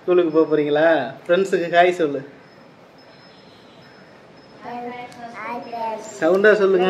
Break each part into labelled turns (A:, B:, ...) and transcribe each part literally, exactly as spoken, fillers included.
A: ஸ்கூலுக்கு போக போகிறீங்களா? ஃப்ரெண்ட்ஸுக்கு ஹாய் சொல்லு. சவுண்டா சொல்லுங்க.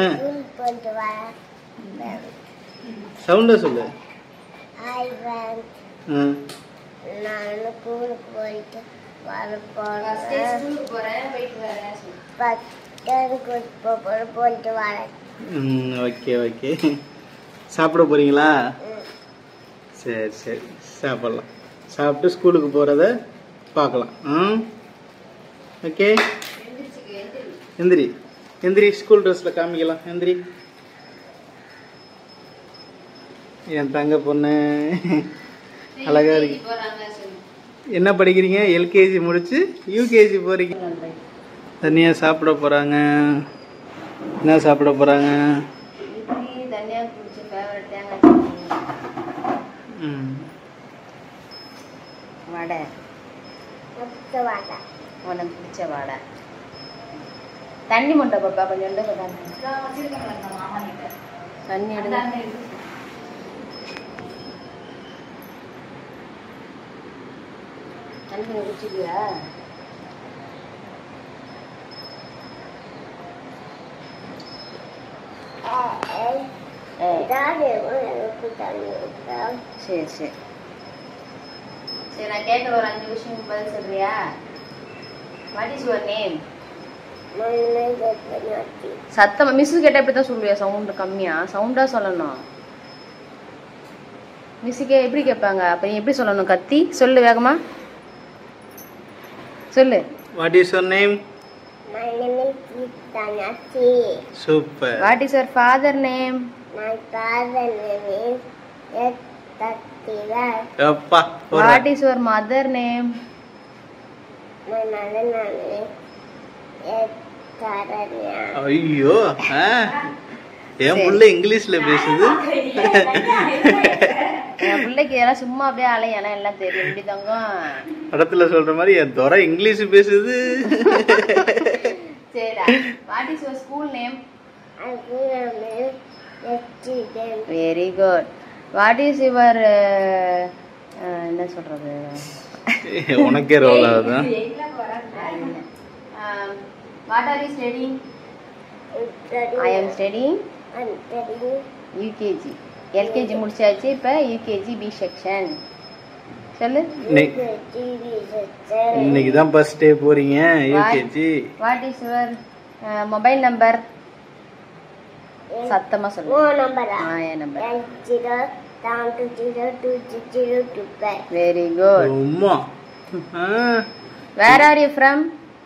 A: சவுண்டா சொல்லு.
B: Hi friends.
A: ம்.
B: நான் ஸ்கூலுக்கு போயிட்டு வர போறேன்.
C: ஃபர்ஸ்ட் ஸ்கூலுக்கு போறேன், போயிட்டு வரேன் சொல்லு.
B: பத்து போறேன், போயிட்டு வரேன்.
A: ம், ஓகே ஓகே. சாப்பிட போறீங்களா? சரி சரி, சாப்பிடலாம். சாப்பிட்டு ஸ்கூலுக்கு போகிறத பார்க்கலாம். ம், ஓகே. எந்திரி எந்திரி, ஸ்கூல் ட்ரெஸ்ஸில் காமிக்கலாம். எந்திரி என் தங்க பொண்ணு, அழகா இருக்கு. என்ன படிக்கிறீங்க? எல்கேஜி முடிச்சு யூகேஜி போறீங்க. தனியா சாப்பிட போறாங்க. என்ன சாப்பிட போறாங்க?
C: வடை,
B: வடை
C: உனக்கு பிடிச்ச வடை. தண்ணி மட்டும் பாப்பா கொஞ்சம் தண்ணி எடுங்க. தண்ணி கொஞ்சம் குடிச்சிக்கியா? சரி சரி சரி, நான் கேட்குற ஒரு அஞ்சு விஷயம் பதில் சொல்றியா? What is your name? சத்தமா மிஸ்ஸு கேட்டால் எப்படி தான் சொல்லுவியா? சவுண்டு கம்மியா சவுண்டா சொல்லணும். மிஸ்ஸுக்கே எப்படி கேட்பாங்க? அப்போ நீ எப்படி சொல்லணும்? கத்தி சொல்லு, வேகமா சொல்லு.
A: What is your name?
B: My name is Tanasi.
A: Super.
C: What is your father name?
B: My father name is Yatatirar.
A: அப்பா.
C: What is your mother name?
B: My mother name is Yataranya.
A: ஐயோ, என் புள்ள இங்கிலீஷ்ல பேசுது.
C: என் பிள்ளைக்கு இதெல்லாம் சும்மா அப்படியே அலையானா எல்லாம் தெரியும். இப்படி தங்கம்
A: படத்துல சொல்ற மாதிரி என் துறை இங்கிலீஷ் பேசுது.
C: சரிடா. What is your school name?
B: My school name is Yatidem.
C: Very good. What is your என்ன சொல்றது?
A: உனக்கே ரோல் ஆகுதான்.
C: What are you studying? I am studying UKG. LKG முடிச்சாச்சு, இப்போ யூகேஜி பி செக்ஷன். சொல்லு.
A: இன்னைக்கு தான் ஃபர்ஸ்ட் டே போறீங்க UKG.
C: What is your mobile number? சத்தமா சொல்லு.
B: ஓ நம்பரா?
C: ஆ, என் number.
B: zero down to zero two zero two five.
C: Very good.
A: அம்மா.
C: Where are you from?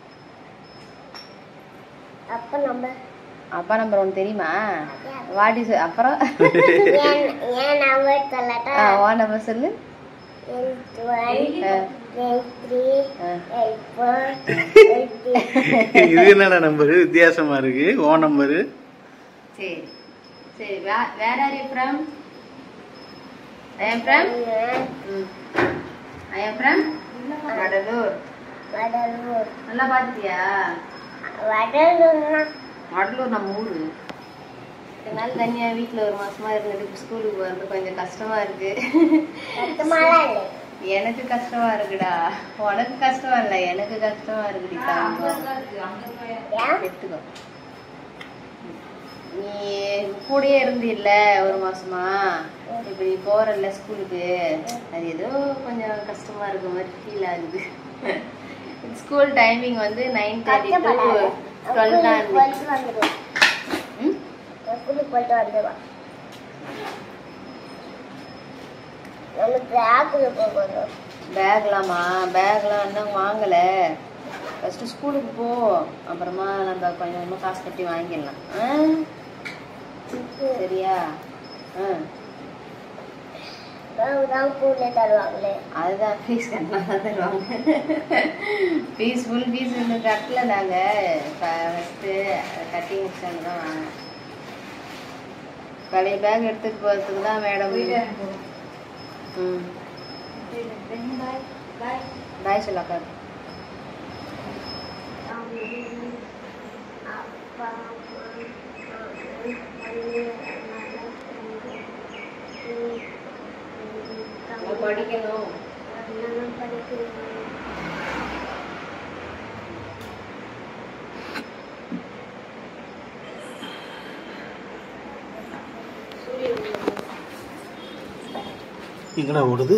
B: அப்பா நம்பர்.
C: அப்பா நம்பர் உனக்கு தெரியுமா? வாட் இஸ் அப்புறம்
B: ஏன் ஏன் நம்பர் சொல்லட்டா?
C: ஆ, ஓ நம்பர் சொல்லு.
B: eight one eight three eight four eight six.
A: இது என்னடா நம்பர் வித்தியாசமா இருக்கு? ஓ நம்பர்.
C: சரி சரி. Where are you from? I am from I am from Vadalur.
B: Vadalur.
C: நல்லா பார்த்துட்டியா?
B: வடலூர்னா
C: வடலூர் நம்ம ஊர். இதனால தனியாக வீட்டில் ஒரு மாசமா இருந்ததுக்கு ஸ்கூலுக்கு வந்து கொஞ்சம் கஷ்டமா இருக்கு.
B: கஷ்டமாலாம் இல்லை.
C: எனக்கு கஷ்டமா இருக்குடா. உனக்கு கஷ்டமா இல்லை, எனக்கு கஷ்டமா இருக்குடி. எடுத்துக்கோ. நீ கூடயே இருந்தில்ல ஒரு மாசமா, இப்ப நீ போறல்ல ஸ்கூலுக்கு, அது ஏதோ கொஞ்சம் கஷ்டமா இருக்க மாதிரி ஃபீல் ஆகுது. ஸ்கூல் டைமிங் வந்து நைன் தேர்ட்டி டு டுவெல் தான் இருக்கு.
B: ஸ்கூலுக்கு போயிட்டு வந்துடுவா. நம்ம பேக்குல போகணும்.
C: பேக்லாமா? பேக்லாம் இன்னும் வாங்கல. ஃபர்ஸ்ட் ஸ்கூலுக்கு போ, அப்புறமா நம்ம கொஞ்சம் கொஞ்சமாக காசு கட்டி வாங்கிடலாம். சரியா? அதுதான் ஃபீஸ் கட்டலாம் தருவாங்க. ஃபீஸ் ஃபுல் ஃபீஸ் இன்னும் கட்டல. நாங்கள் ஃபஸ்ட்டு கட்டி முடிச்சாங்க தான் வாங்க. பழைய பேக் எடுத்துட்டு போகிறதுக்கு தான் மேடம். ம், பாய் சொல்லாக்கா. படிக்கணும்.
A: எங்கடா ஓடுது?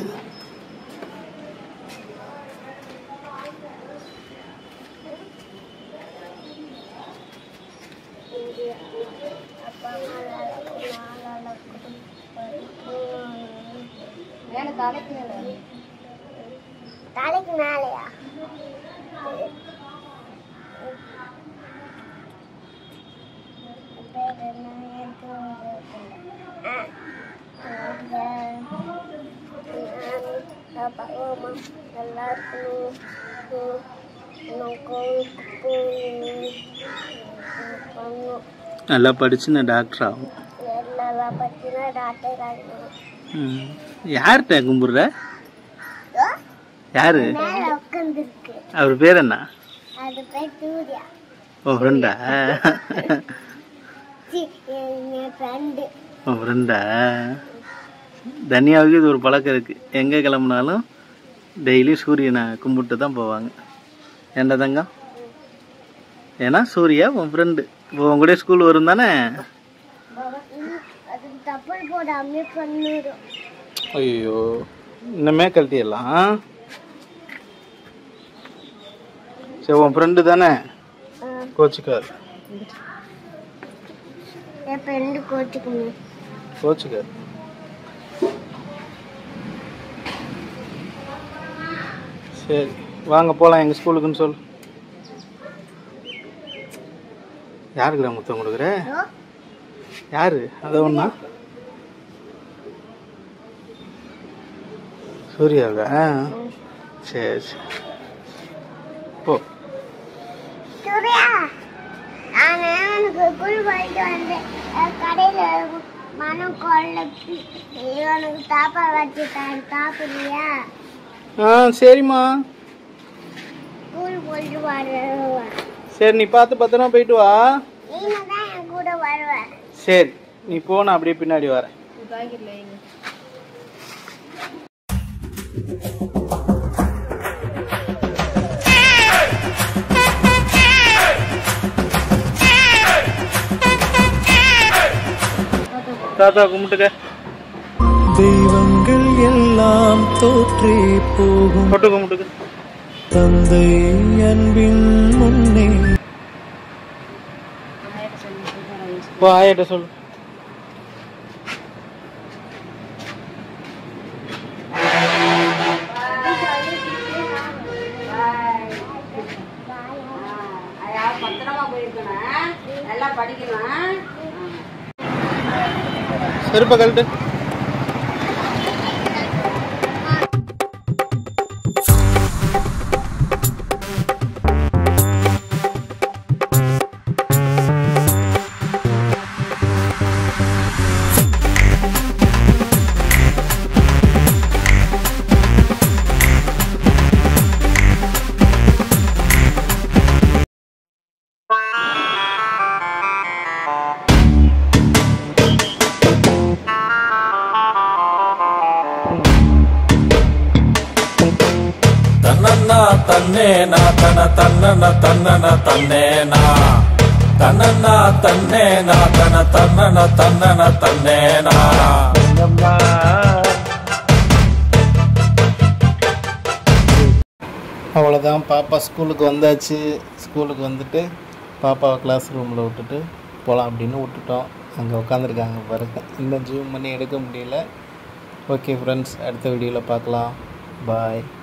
C: தலைக்கு மேல
B: தலைக்கு மேலையா? Apa oma எல்லாருக்கும்
A: நல்லா படிச்சு நான் டாக்டர் ஆகும்.
B: நல்லா படிச்சுனா டாக்டர் ஆகணும்.
A: யார்கிட்ட கும்பிடுற? யாரு?
B: மேல உட்காந்துருக்கு.
A: அவர் பேர் என்ன?
B: அது பேர் சூர்யா.
A: ஓ ஃப்ரெண்டா?
B: என் ஃப்ரெண்டு.
A: ஓ ஃப்ரெண்டா? தனியாவுக்கு இது ஒரு பழக்கம் இருக்கு. எங்க கிளம்புனாலும் டெய்லி சூரியனை கும்பிட்டு தான் போவாங்க. என்ன தங்கம்? ஏன்னா சூர்யா உன் ஃப்ரெண்டு. இப்போ உன் கூட ஸ்கூல் வரும் தானே?
B: அது தப்பல் போடாமே பண்ணிடும்.
A: ஐயோ இன்னமே கழட்டிடலாம். சரி உன் ஃப்ரெண்டு தானே, கோச்சுக்கார்.
B: என் ஃப்ரெண்டு கோச்சுக்கணும்.
A: கோச்சுக்கார். சரி வாங்க போகலாம் எங்கள் ஸ்கூலுக்குன்னு சொல்லு. யாருக்குடா முத்தம் கொடுக்குற? யாரு? அதை ஒன்றா சூர்யாவா? சரி சரி போ.
B: சூர்யா, நான் உனக்கு குழு போயிட்டு வந்தேன். கடையில் மனம் கொள்ளைக்கு உனக்கு தாப்பா வச்சு சாப்பிடுறியா?
A: ஆ சரிம்மா.
B: ஸ்கூல் போயிட்டு வருவேன்.
A: சரி நீ பார்த்து பத்திரமா போயிட்டு வா.
B: நீங்க தான் என் கூட வருவேன்.
A: சரி நீ போன அப்படியே பின்னாடி வரேன். தாத்தா கும்பிட்டுக்க.
D: தெய்வங்கள் எல்லாம் தோற்றே போகும்,
A: தொட்டு கும்பிட்டுக்க.
D: தந்தை அன்பின் முன்னே.
A: போ ஆயிட்ட சொல்லு.
C: பத்திரமா போயிருக்கணும், நல்லா படிக்கணும்.
A: செருப்ப கழட்டு.
D: தன்னேனா தன தன்னன தன்னன தன்னேனா தன்னனா தன்னேனா தன தன்னன தன்னன தன்னேனா.
A: அவ்வளோதான், பாப்பா ஸ்கூலுக்கு வந்தாச்சு. ஸ்கூலுக்கு வந்துட்டு பாப்பாவை கிளாஸ் ரூமில் விட்டுட்டு போகலாம் அப்படின்னு விட்டுட்டோம். அங்கே உட்காந்துருக்காங்க பாருங்க. இன்னும் ஜூம் பண்ணி எடுக்க முடியல. ஓகே ஃப்ரெண்ட்ஸ், அடுத்த வீடியோவில் பார்க்கலாம். பாய்.